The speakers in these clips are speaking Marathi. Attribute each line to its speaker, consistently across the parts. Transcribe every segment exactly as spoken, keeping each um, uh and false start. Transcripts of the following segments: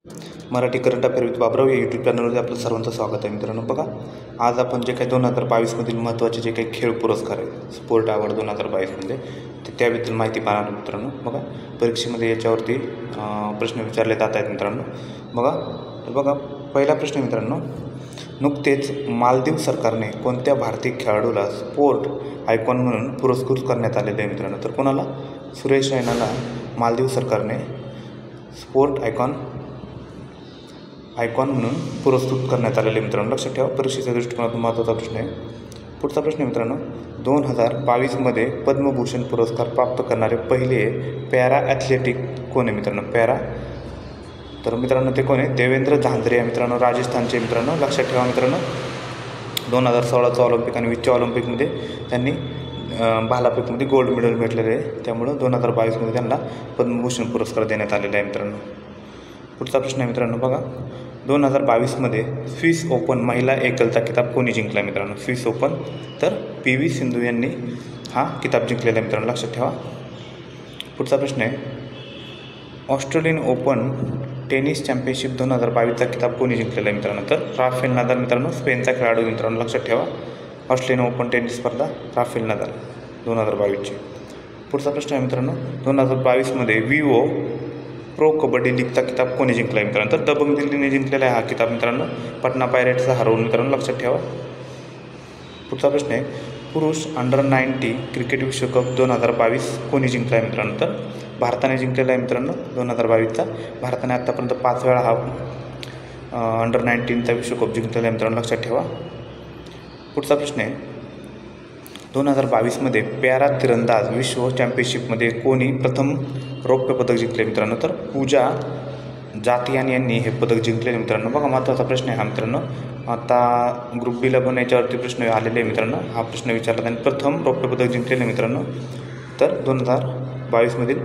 Speaker 1: Marathi current affair with Babrao या यूट्यूब चॅनलवरती आपलं सर्वांचं स्वागत आहे मित्रांनो. बघा, आज आपण जे काही दोन हजार बावीसमधील महत्त्वाचे जे काही खेळ पुरस्कार आहेत स्पोर्ट अवॉर्ड दोन हजार बावीसमध्ये ते त्याबद्दल माहिती पाहणार मित्रांनो. बघा, परीक्षेमध्ये याच्यावरती प्रश्न विचारले जात आहेत मित्रांनो. बघा तर बघा पहिला प्रश्न मित्रांनो, नुकतेच मालदीव सरकारने कोणत्या भारतीय खेळाडूला स्पोर्ट आयकॉन म्हणून पुरस्कृत करण्यात आलेले आहे मित्रांनो? तर कोणाला? सुरेश रैनाला मालदीव सरकारने स्पोर्ट आयकॉन आयकॉन म्हणून पुरस्कृत करण्यात आलेले मित्रांनो. लक्षात ठेवा, परीक्षेच्या दृष्टिकोनातून महत्त्वाचा प्रश्न आहे. पुढचा प्रश्न मित्रांनो, दोन हजार बावीसमध्ये पद्मभूषण पुरस्कार प्राप्त करणारे पहिले पॅरा ॲथलेटिक कोण आहे मित्रांनो? पॅरा तर मित्रांनो ते कोण आहे? देवेंद्र झांझरे आहे मित्रांनो, राजस्थानचे मित्रांनो. लक्षात ठेवा मित्रांनो, दोन हजार सोळाचा ऑलिम्पिक आणि वीसच्या ऑलिम्पिकमध्ये त्यांनी भालाफेकमध्ये गोल्ड मेडल भेटलेले आहे. त्यामुळं दोन हजार बावीसमध्ये त्यांना पद्मभूषण पुरस्कार देण्यात आलेला आहे मित्रांनो. पुढचा प्रश्न आहे मित्रांनो, बघा, दोन हजार बावीसमध्ये स्विस ओपन महिला एकलचा किताब कोणी जिंकला मित्रांनो? स्विस ओपन तर पी व्ही सिंधू यांनी हा किताब जिंकलेला आहे मित्रांनो. लक्षात ठेवा. पुढचा प्रश्न आहे, ऑस्ट्रेलियन ओपन टेनिस चॅम्पियनशिप दोन हजार बावीसचा किताब कोणी जिंकलेला आहे मित्रांनो? तर राफेल नदाल मित्रांनो, स्पेनचा खेळाडू मित्रांनो. लक्षात ठेवा, ऑस्ट्रेलियन ओपन टेनिस स्पर्धा राफेल नदाल दोन हजार बावीसची. पुढचा प्रश्न आहे मित्रांनो, दोन हजार बावीसमध्ये विवो प्रो कबड्डी लीगचा किताब कोणी जिंकला आहे मित्रांनो? तर दबंग दिल्लीने जिंकलेला आहे हा किताब मित्रांनो, पटना पायरेट्सचा हरवून मित्रांनो. लक्षात ठेवा. पुढचा प्रश्न आहे, पुरुष अंडर नाईन्टी क्रिकेट विश्वकप दोन हजार बावीस कोणी जिंकला आहे मित्रांनो? तर भारताने जिंकलेला आहे मित्रांनो दोन हजार बावीसचा. भारताने आत्तापर्यंत पाच वेळा हा अंडर नाईन्टीनचा विश्वकप जिंकलेला आहे मित्रांनो. लक्षात ठेवा. पुढचा प्रश्न आहे, दोन हजार बावीसमध्ये पॅरा तिरंदाज विश्व चॅम्पियनशिपमध्ये कोणी प्रथम रौप्य पदक जिंकले मित्रांनो? तर पूजा जातियान यांनी हे पदक जिंकलेले मित्रांनो. बघा, महत्त्वाचा प्रश्न आहे हा मित्रांनो. आता ग्रुप बीला पण याच्यावरती प्रश्न आलेले आहे मित्रांनो. हा प्रश्न विचारला त्यांनी, प्रथम रौप्य पदक जिंकलेले मित्रांनो. तर दोन हजार बावीसमधील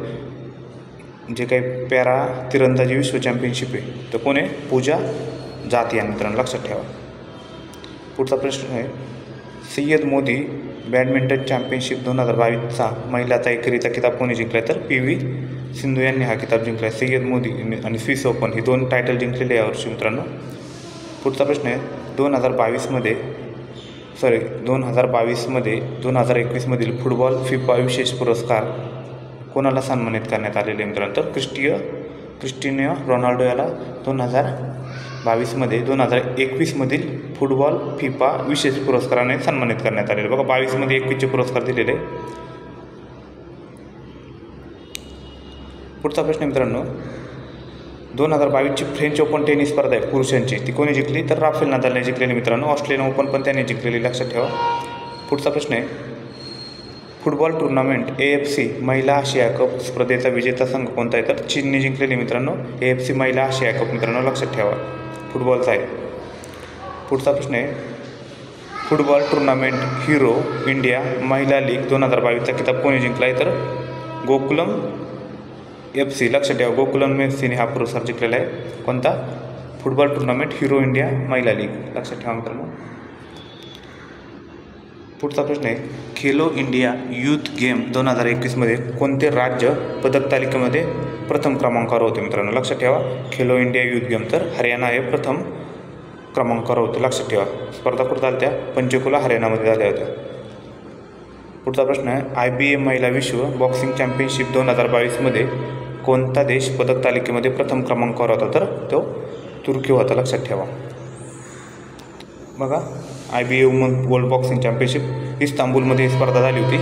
Speaker 1: जे काही पॅरा तिरंदाजी विश्व चॅम्पियनशिप आहे तर कोण आहे? पूजा जातियान मित्रांनो. लक्षात ठेवा. पुढचा प्रश्न आहे, सय्यद मोदी बॅडमिंटन चॅम्पियनशिप दोन हजार बावीसचा महिलाचा एकेरीचा किताब कोणी जिंकला आहे? तर पी व्ही सिंधू यांनी हा किताब जिंकला आहे. सय्यद मोदी आणि स्विस ओपन ही दोन टायटल जिंकलेले यावर्षी मित्रांनो. पुढचा प्रश्न आहे, दोन हजार बावीसमध्ये सॉरी दोन हजार बावीसमध्ये दोन हजार एकवीसमधील फुटबॉल फिफा विशेष पुरस्कार कोणाला सन्मानित करण्यात आलेले आहे मित्रांनो? तर क्रिस्टिय क्रिस्टिनो रोनाल्डो याला दोन हजार बावीसमध्ये दोन हजार एकवीसमधील फुटबॉल फिफा विशेष पुरस्काराने सन्मानित करण्यात आलेले. बघा, बावीसमध्ये एकवीसचे पुरस्कार दिलेले. पुढचा प्रश्न मित्रांनो, दोन हजार बावीसची फ्रेंच ओपन टेनिस स्पर्धा आहे पुरुषांची, ती कोणी जिंकली? तर राफेल नदालने जिंकलेली मित्रांनो. ऑस्ट्रेलियन ओपन पण त्याने जिंकलेली. लक्षात ठेवा. पुढचा प्रश्न आहे, football tournament A F C महिला आशिया कप स्पर्धेचा विजेता संघ कोणता आहे? तर चीनने जिंकलेली मित्रांनो ए एफ सी महिला आशिया कप मित्रांनो. लक्षात ठेवा, फुटबॉलचा आहे. पुढचा प्रश्न आहे, फुटबॉल टुर्नामेंट हिरो इंडिया महिला लीग दोन हजार बावीसचा किताब कोणी जिंकला आहे? तर गोकुलम एफ सी. लक्षात ठेवा, गोकुलम एफ सीने हा पुरस्कार जिंकलेला आहे. कोणता? फुटबॉल टुर्नामेंट हिरो इंडिया महिला लीग. लक्षात ठेवा मित्रांनो. पुढचा प्रश्न आहे, खेलो इंडिया यूथ गेम दोन हजार एकवीसमध्ये कोणते राज्य पदक तालिकेमध्ये प्रथम क्रमांकावर होते मित्रांनो? लक्षात ठेवा, खेलो इंडिया यूथ गेम तर हरियाणा हे प्रथम क्रमांकावर होते. लक्षात ठेवा. स्पर्धा कुठं झाल्या? त्या पंचकुला हरियाणामध्ये झाल्या होत्या. पुढचा प्रश्न आहे, आय बी ए महिला विश्व बॉक्सिंग चॅम्पियनशिप दोन हजार बावीसमध्ये कोणता देश पदक तालिकेमध्ये प्रथम क्रमांकावर होता? तर तो तुर्की होता. लक्षात ठेवा. बघा, I B A woman world boxing championship इस्तांबूलमध्ये ही स्पर्धा झाली होती.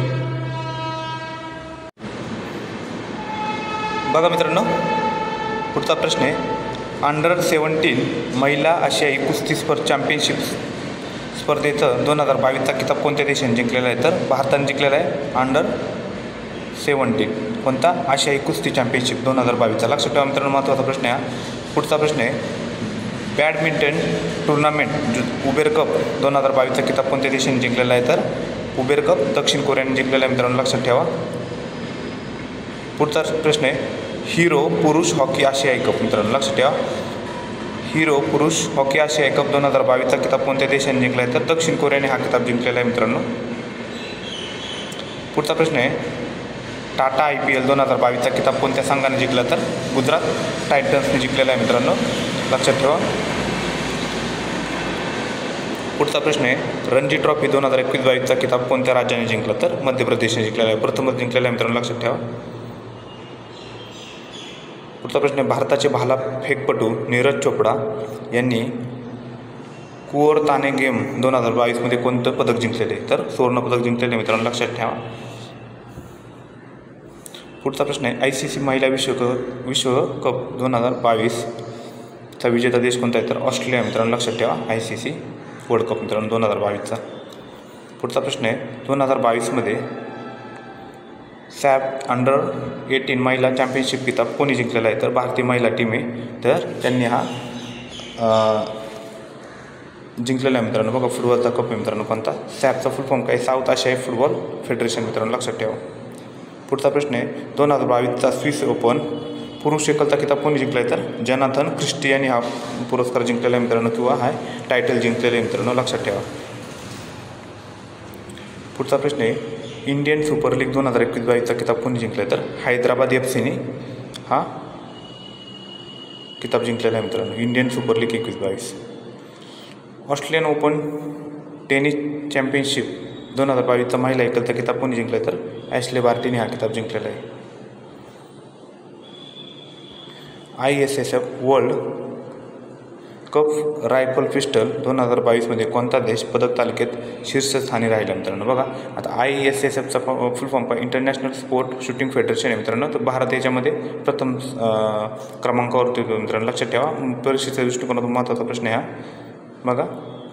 Speaker 1: बघा मित्रांनो, पुढचा प्रश्न आहे, अंडर सेवन्टीन महिला आशियाई कुस्ती स्पर्धा चॅम्पियनशिप स्पर्धेचं दोन हजार बावीसचा किताब कोणत्या देशाने जिंकलेला आहे? तर भारताने जिंकलेला आहे. अंडर सेवन्टीन कोणता? आशियाई कुस्ती चॅम्पियनशिप दोन हजार बावीसचा. लक्षात ठेवा मित्रांनो, महत्त्वाचा प्रश्न आहे. पुढचा प्रश्न आहे, बॅडमिंटन टुर्नामेंट उबेर कप दोन हजार बावीसचा किताब कोणत्या देशाने जिंकलेला आहे? तर उबेर कप दक्षिण कोरियाने जिंकलेला आहे मित्रांनो. लक्षात ठेवा. पुढचा प्रश्न आहे, हिरो पुरुष हॉकी आशियाई कप मित्रांनो. लक्षात ठेवा, हिरो पुरुष हॉकी आशियाई कप दोन हजार बावीसचा किताब कोणत्या देशाने जिंकला आहे? तर दक्षिण कोरियाने हा किताब जिंकलेला आहे मित्रांनो. पुढचा प्रश्न आहे, टाटा आय पी एल दोन हजार बावीसचा किताब कोणत्या संघाने जिंकला तर गुजरात टायटन्सने जिंकलेला आहे मित्रांनो, लक्षात ठेवा. पुढचा प्रश्न आहे रणजी ट्रॉफी दोन हजार एकवीस बावीसचा किताब कोणत्या राज्याने जिंकला तर मध्य प्रदेशने जिंकलेला आहे, प्रथमच जिंकलेला आहे मित्रांनो, लक्षात ठेवा. पुढचा प्रश्न आहे भारताचे भाला फेकपटू नीरज चोपडा यांनी कुओरताने गेम दोन हजार बावीसमध्ये कोणतं पदक जिंकलेले तर सुवर्णपदक जिंकलेले मित्रांनो, लक्षात ठेवा. पुढचा प्रश्न आहे आय सी सी महिला विश्वकप विश्वकप दोन हजार बावीसचा विजेता देश कोणता आहे तर ऑस्ट्रेलिया मित्रांनो, लक्षात ठेवा. I C C world cup मित्रांनो दोन हजार बावीसचा. पुढचा प्रश्न आहे दोन हजार बावीसमध्ये सॅप अंडर एटीन महिला चॅम्पियनशिप किताब कोणी जिंकलेला आहे तर भारतीय महिला टीम आहे, तर त्यांनी हा जिंकलेला आहे मित्रांनो. बघा फुटबॉलचा कप आहे मित्रांनो कोणता, सॅपचा फुल फॉर्म काय साऊथ आशियाई फुटबॉल फेडरेशन मित्रांनो, लक्षात ठेवा. पुढचा प्रश्न आहे दोन हजार बावीसचा स्विस ओपन पुरुष एकलचा किताब कोणी जिंकला आहे तर जनाथन क्रिस्टी यांनी हा पुरस्कार जिंकलेला आहे मित्रांनो, किंवा हा टायटल जिंकलेला आहे मित्रांनो, लक्षात ठेवा. पुढचा प्रश्न आहे इंडियन सुपर लीग दोन हजार एकवीस बावीसचा किताब कोणी जिंकला आहे तर हैदराबाद एफ सीने हा किताब जिंकलेला आहे मित्रांनो, इंडियन सुपर लीग एकवीस बावीस. ऑस्ट्रेलियन ओपन टेनिस चॅम्पियनशिप दोन हजार बावीसचा महिला एकलचा किताब कोणी जिंकला आहे तर ॲश्ले बार्टीने हा किताब जिंकलेला आहे. I S S F world cup rifle pistol दोन हजार बावीसमध्ये कोणता देश पदक तालिकेत शीर्षस्थानी राहिला मित्रांनो. बघा आता आय एस एस एफचा फुल फॉर्म आहे इंटरनॅशनल स्पोर्ट शूटिंग फेडरेशन आहे मित्रांनो, तर भारत याच्यामध्ये प्रथम क्रमांकावरती होतो मित्रांनो, लक्षात ठेवा. परीक्षेच्या दृष्टिकोनातून महत्त्वाचा प्रश्न आहे हा. बघा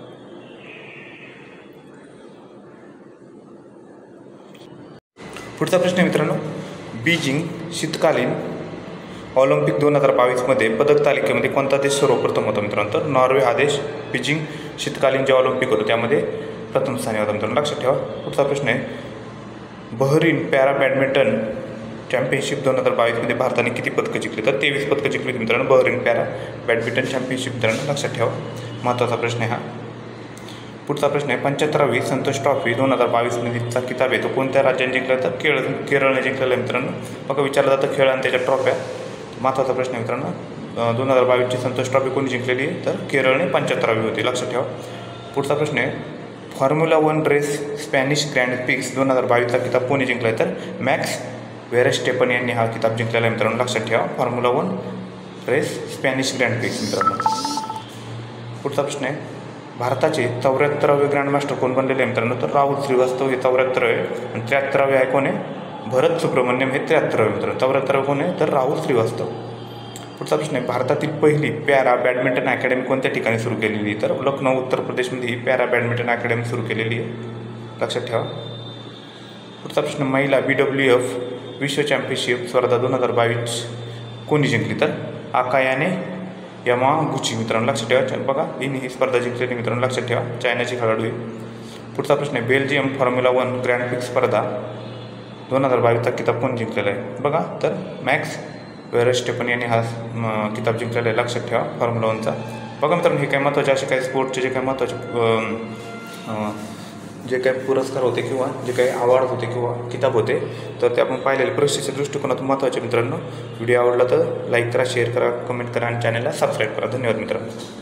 Speaker 1: पुढचा प्रश्न आहे मित्रांनो बीजिंग शीतकालीन ऑलिम्पिक दोन हजार बावीसमध्ये पदक तालिकेमध्ये कोणता देश सर्वप्रथम होता मित्रांनो तर नॉर्वे हा देश बीजिंग शीतकालीन जे ऑलिम्पिक होतं त्यामध्ये प्रथम स्थानी होता मित्रांनो, लक्षात ठेवा. पुढचा प्रश्न आहे बहरीन पॅरा बॅडमिंटन चॅम्पियनशिप दोन हजार बावीसमध्ये भारताने किती पदकं जिंकली तर तेवीस पदकं जिंकली मित्रांनो, बहरीन पॅरा बॅडमिंटन चॅम्पियनशिप मित्रांनो, लक्षात ठेवा. महत्त्वाचा प्रश्न आहे हा. पुढचा प्रश्न आहे पंच्याहत्तरावी संतोष ट्रॉफी दोन हजार बावीसमध्येचा किताब आहे तो कोणत्या राज्याने जिंकला तर केरळ केरळने जिंकलेला आहे मित्रांनो. बघा विचारलं जातं खेळ आणि त्याच्या ट्रॉफ्या, महत्त्वाचा प्रश्न आहे मित्रांनो. दोन हजार बावीसची संतोष ट्रॉफी कोणी जिंकलेली आहे तर केरळने पंच्याहत्तरावी होती, लक्षात ठेवा. पुढचा प्रश्न आहे Formula One race Spanish Grand Prix दोन हजार बावीसचा किताब कोणी जिंकला आहे तर मॅक्स व्हेरस्टेपन यांनी हा किताब जिंकलेला आहे मित्रांनो, लक्षात ठेवा. Formula One race Spanish Grand Prix मित्रांनो. पुढचा प्रश्न आहे भारताचे चौऱ्याहत्तरावे ग्रँडमास्टर कोण बनलेले आहे मित्रांनो तर राहुल श्रीवास्तव हे चौऱ्याहत्तरावे आणि त्र्याहत्तरावे आहे कोण आहे भरत सुब्रमण्यम हे त्र्याहत्तरावे मित्रांनो, चौऱ्याहत्तरावे कोण आहे तर राहुल श्रीवास्तव. पुढचा प्रश्न आहे भारतातील पहिली पॅरा बॅडमिंटन अकॅडमी कोणत्या ठिकाणी सुरू केलेली तर लखनौ उत्तर प्रदेशमध्ये ही पॅरा बॅडमिंटन अकॅडमी सुरू केलेली आहे, लक्षात ठेवा. पुढचा प्रश्न महिला बी डब्ल्यू एफ विश्व चॅम्पियनशिप स्पर्धा दोन हजार बावीस कोणी जिंकली तर आकायाने यामागुची मित्रांनो, लक्षात ठेवा. बघा हिने ही स्पर्धा जिंकलेली मित्रांनो, लक्षात ठेवा. चायनाची खेळाडू आहे. पुढचा प्रश्न आहे Belgium Formula One Grand Prix स्पर्धा दोन हजार बावीसचा किताब कोण जिंकलेला आहे बघा तर मॅक्स व्हेरस्टेपन यांनी हा किताब जिंकलेला आहे, लक्षात ठेवा फॉर्म्युला वनचा. बघा मित्रांनो हे काय महत्त्वाचे असे काही स्पोर्टचे जे काही महत्त्वाचे जे काही पुरस्कार होते किंवा जे काही अवॉर्ड होते किंवा किताब होते तर ते आपण पाहिलेले परीक्षेच्या दृष्टिकोनातून महत्त्वाचे मित्रांनो. व्हिडिओ आवडला तर लाईक करा, शेअर करा, कमेंट करा आणि चॅनलला सबस्क्राईब करा. धन्यवाद मित्रांनो.